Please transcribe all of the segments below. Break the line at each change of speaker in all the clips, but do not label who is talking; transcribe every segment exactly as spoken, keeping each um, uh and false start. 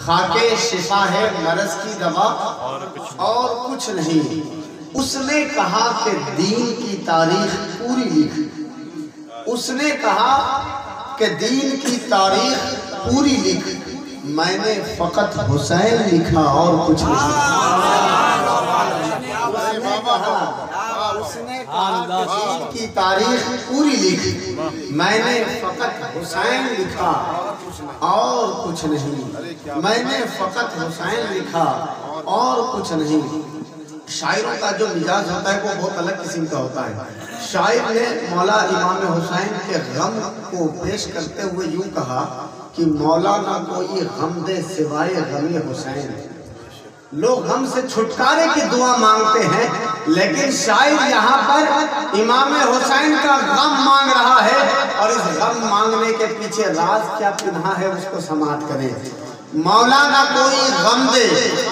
خاکے شفا ہے مرض کی دوا اور کچھ نہیں۔ اس نے کہا کہ دین کی تاریخ پوری لکھ، اس نے کہا کہ دین کی تاریخ پوری لکھ، میں نے فقط حسین لکھا اور کچھ نہیں۔ اس نے کہا کہ دین کی تاریخ پوری لکھ، میں نے فقط حسین لکھا اور کچھ نہیں، میں نے فقط حسین لکھا اور کچھ نہیں۔ شاعروں کا جو مزاج ہوتا ہے وہ بہت الگ قسم کا ہوتا ہے۔ شاعر نے مولا امام حسین کے غم کو پیش کرتے ہوئے یوں کہا کہ مولا نہ کوئی غم دے سوائے غم حسین۔ لوگ غم سے چھٹکارے کی دعا مانگتے ہیں، لیکن شاعر یہاں پر امام حسین کا غم مانگ رہا ہے، اور اس غم مانگنے کے پیچھے راز کیا پنہا ہے اس کو سماعت کریں۔ مولا نہ کوئی غم دے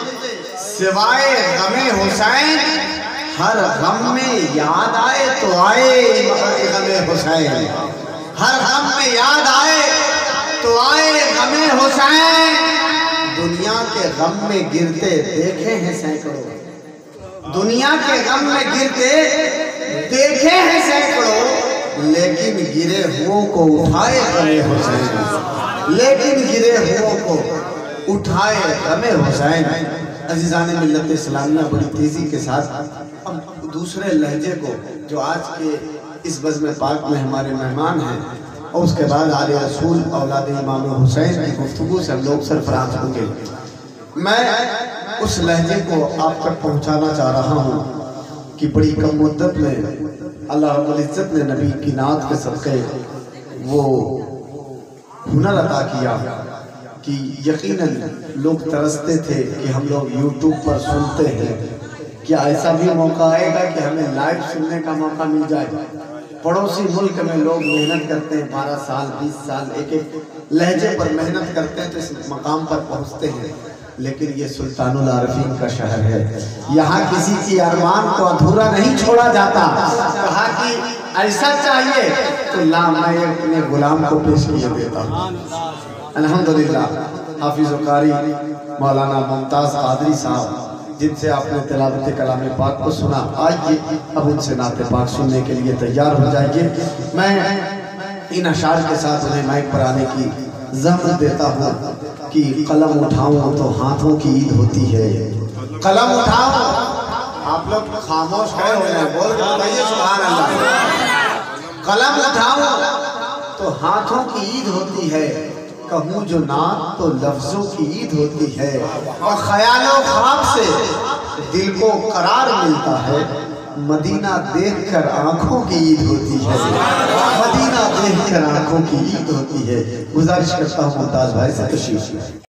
سوائے غم حسین، ہر غم میں یاد آئے تو آئے غم حسین، ہر غم میں یاد آئے تو آئے غم حسین۔ دنیا کے غم میں گرتے دیکھے ہیں سینکڑوں، دنیا کے غم میں گرتے دیکھے ہیں سینکڑوں، لیکن گرے ہوں کو اٹھائے غم حسین، لیکن گرے ہوں کو اٹھائے غم حسین۔ عزیزان ملت اسلامیہ بڑی تیزی کے ساتھ ہم دوسرے لہجے کو جو آج کے اس بزم پاک میں ہمارے مہمان ہیں، اور اس کے بعد آل رسول اولاد امام حسین کی گفتگو سے ہم لوگ سرفراز ہوں گے۔ میں اس لہجے کو آپ تک پہنچانا چاہ رہا ہوں کہ بڑی کم مدت میں اللہ رب العزت نے نبی کی نعت کے صدقے وہ ہنر عطا کیا کہ یقیناً لوگ ترستے تھے کہ ہم لوگ یوٹیوب پر سنتے ہیں، کیا ایسا بھی موقع آئے گا کہ ہمیں لائیو سننے کا موقع مل جائے؟ پڑوسی ملک میں لوگ محنت کرتے ہیں، بارہ سال بیس سال ایک ایک لہجے پر محنت کرتے ہیں تو اس مقام پر پہنچتے ہیں، لیکن یہ سلطان العارفین کا شہر ہے، یہاں کسی کی ارمان کو ادھورا نہیں چھوڑا جاتا۔ کہا کہ ایسا چاہیے تو لا میں اپنے غلام کو پیش کیے دیتا ہوں۔ الحمدللہ حافظ و قاری مولانا ممتاز قادری صاحب جن سے آپ نے تلاوت کلام پاک کو سنا، آئیے اب ان سے نعت پاک سننے کے لیے تیار ہو جائیے۔ میں ان اشعار کے ساتھ انہیں مائک پر آنے کی زحمت دیتا ہوں کہ قلم اٹھاؤں تو ہاتھوں کی عید ہوتی ہے۔ قلم اٹھاؤں، آپ لوگ خاموش کھڑے ہوئے ہیں، بول کے بتائیے سبحان اللہ۔ قلم اٹھاؤں تو ہاتھوں کی عید ہوتی ہے، کہوں جو نعت تو لفظوں کی عید ہوتی ہے، اور خیال و خواب سے دل کو قرار ملتا ہے، مدینہ دیکھ کر آنکھوں کی عید ہوتی ہے، مدینہ دیکھ کر آنکھوں کی عید ہوتی ہے۔ گزارش کرتا ہوں ممتاز بھائی سے تشریف